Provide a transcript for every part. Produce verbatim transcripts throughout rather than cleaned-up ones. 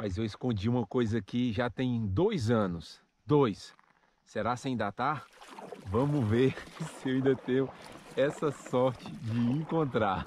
Mas eu escondi uma coisa aqui já tem dois anos. Dois. Será que ainda tá? Vamos ver se eu ainda tenho essa sorte de encontrar.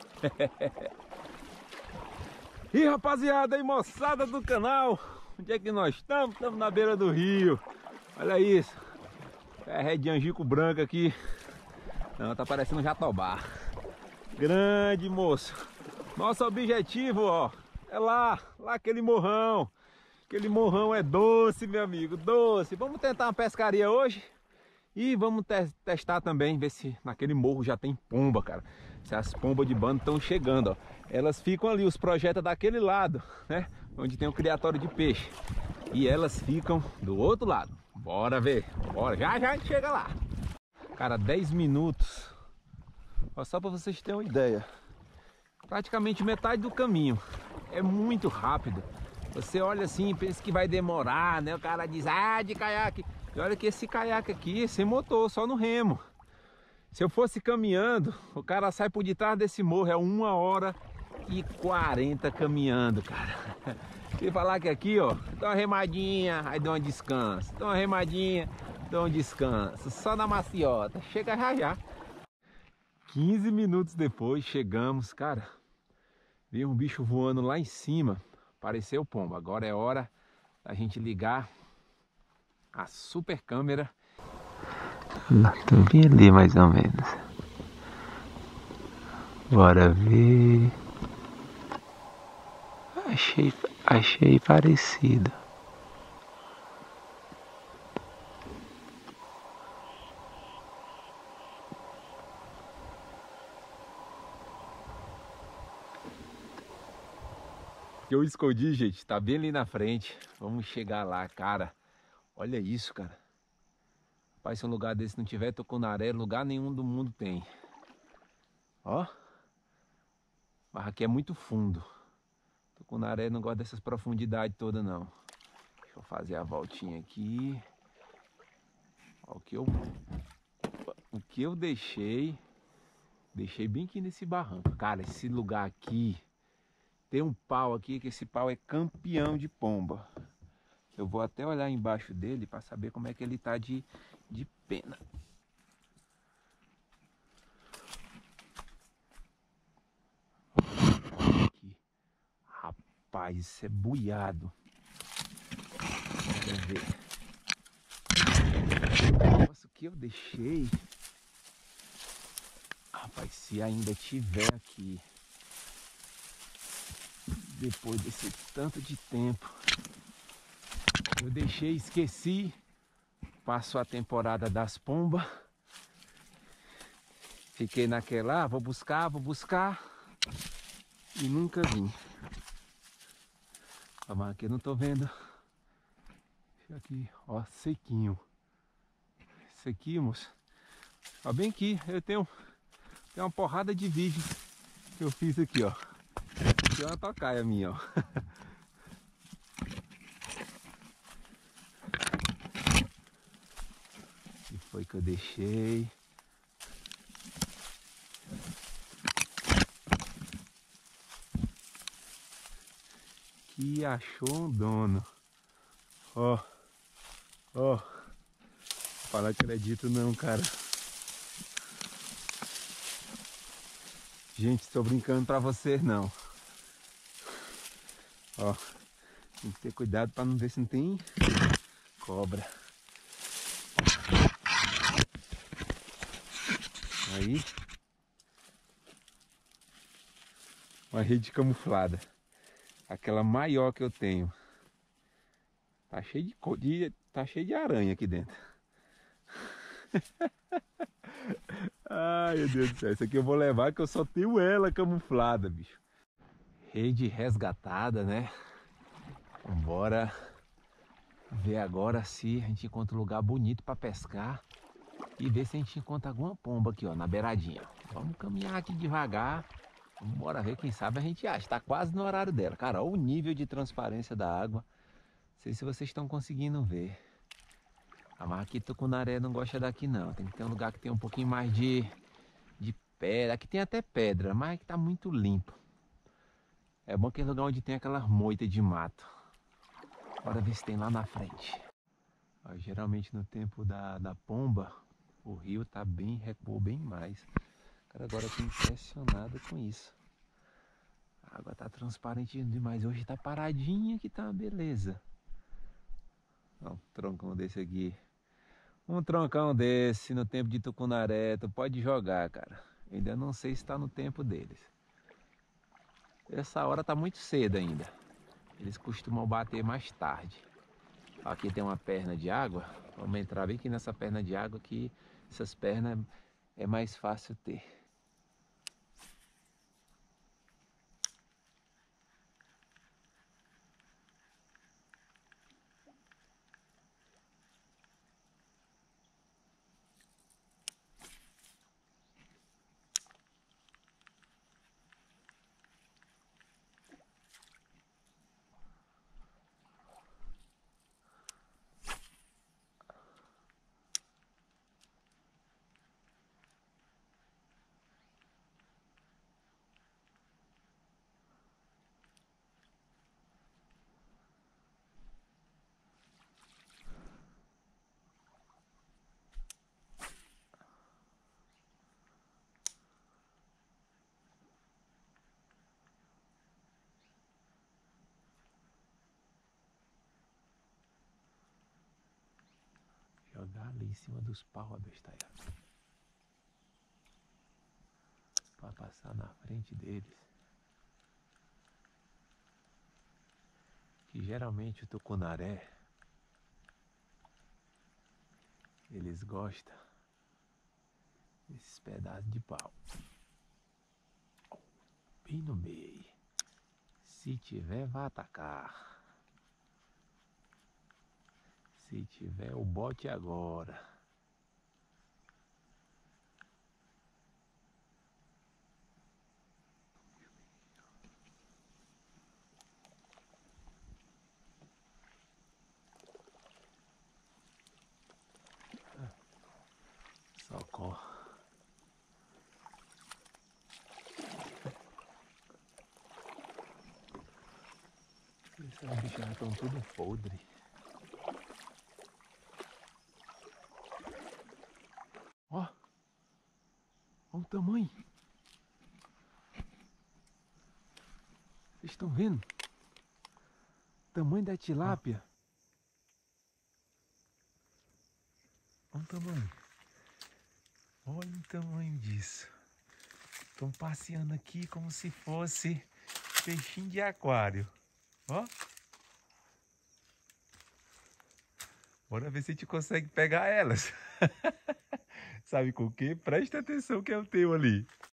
E rapaziada, aí moçada do canal, onde é que nós estamos? Estamos na beira do rio. Olha isso. É de angico branco aqui. Não, tá parecendo um jatobá. Grande, moço. Nosso objetivo, ó, é lá, lá aquele morrão. Aquele morrão é doce, meu amigo, doce. Vamos tentar uma pescaria hoje e vamos te testar também, ver se naquele morro já tem pomba, cara. Se as pombas de bando estão chegando, ó. Elas ficam ali, os projetos daquele lado, né? Onde tem o criatório de peixe. E elas ficam do outro lado. Bora ver, bora, já já a gente chega lá. Cara, dez minutos. Ó, só para vocês terem uma ideia. Praticamente metade do caminho. É muito rápido. Você olha assim e pensa que vai demorar, né? O cara diz, ah, de caiaque. E olha que esse caiaque aqui é sem motor, só no remo. Se eu fosse caminhando, o cara sai por detrás desse morro, é uma hora e quarenta caminhando, cara. Se falar que aqui, ó, dá uma remadinha, aí dá um descanso. Dá uma remadinha, dá um descanso. Só na maciota. Chega já já. quinze minutos depois, chegamos, cara. Vi um bicho voando lá em cima. Apareceu pomba. Agora é hora da gente ligar a super câmera. Tô bem ali mais ou menos. Bora ver. Achei, achei parecido. Eu escondi, gente, tá bem ali na frente. Vamos chegar lá, cara. Olha isso, cara. Rapaz, se um lugar desse não tiver tucunaré, lugar nenhum do mundo tem. Ó. Mas aqui é muito fundo. Tucunaré não gosta dessas profundidades todas, não. Deixa eu fazer a voltinha aqui. Ó, o que eu... O que eu deixei... Deixei bem aqui nesse barranco. Cara, esse lugar aqui... Tem um pau aqui, que esse pau é campeão de pomba. Eu vou até olhar embaixo dele para saber como é que ele tá de, de pena. Aqui. Rapaz, isso é buiado. Vamos ver. Nossa, o que eu deixei... Rapaz, se ainda tiver aqui... Depois desse tanto de tempo, eu deixei, esqueci. Passou a temporada das pombas. Fiquei naquela, ah, vou buscar, vou buscar. E nunca vim. Mas aqui eu não tô vendo. Aqui, ó, sequinho. Sequinho, moço. Ó, bem aqui, eu tenho, tenho uma porrada de vídeos que eu fiz aqui, ó. Aqui é uma tocaia minha, ó. E foi que eu deixei. Que achou um dono. Ó. Ó. Fala, acredito não, cara. Gente, estou brincando pra vocês não. Ó, tem que ter cuidado para não ver se não tem cobra. Aí, uma rede camuflada, aquela maior que eu tenho. Tá cheio de, de tá cheio de aranha aqui dentro. Ai, meu Deus do céu, isso aqui eu vou levar que eu só tenho ela camuflada, bicho. Rede resgatada, né? Bora ver agora se a gente encontra um lugar bonito para pescar e ver se a gente encontra alguma pomba aqui, ó, na beiradinha. Vamos caminhar aqui devagar. Bora ver, quem sabe a gente acha. Tá quase no horário dela. Cara, olha o nível de transparência da água. Não sei se vocês estão conseguindo ver. Ah, mas aqui tucunaré não gosta daqui não. Tem que ter um lugar que tem um pouquinho mais de, de pedra. Aqui tem até pedra, mas que tá muito limpo. É bom aquele lugar onde tem aquelas moitas de mato. Bora ver se tem lá na frente. Ó, geralmente no tempo da, da pomba, o rio tá bem, recuou bem mais. Cara, agora eu tô impressionado com isso. A água tá transparente demais. Hoje tá paradinha que tá uma beleza. Ó, um troncão desse aqui. Um troncão desse no tempo de tucunaré, tu pode jogar, cara. Ainda não sei se tá no tempo deles. Essa hora tá muito cedo ainda. Eles costumam bater mais tarde. Aqui tem uma perna de água. Vamos entrar bem aqui nessa perna de água que essas pernas é mais fácil ter. Jogar ali em cima dos paus a bestalhada. Pra passar na frente deles. Que geralmente o tucunaré, eles gostam desses pedaços de pau. Bem no meio. Se tiver, vai atacar. Se tiver, o bote agora. Socorro. Esses bichos já estão tudo podre. Ó. Olha o tamanho. Vocês estão vendo? O tamanho da tilápia. Olha o tamanho. Olha o tamanho disso. Estão passeando aqui como se fosse peixinho de aquário. Ó. Bora ver se a gente consegue pegar elas. Sabe com o quê? Presta atenção que é o teu ali.